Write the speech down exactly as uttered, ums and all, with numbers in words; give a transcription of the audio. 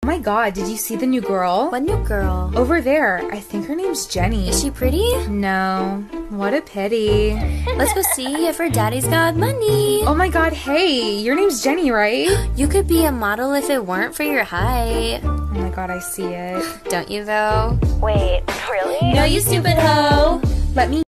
Oh my god, did you see the new girl? What new girl? Over there. I think her name's Jenny. Is she pretty? No. What a pity. Let's go see if her daddy's got money. Oh my god, hey, your name's Jenny, right? You could be a model if it weren't for your height. Oh my god, I see it. Don't you though? Wait, really? No, you stupid hoe. Let me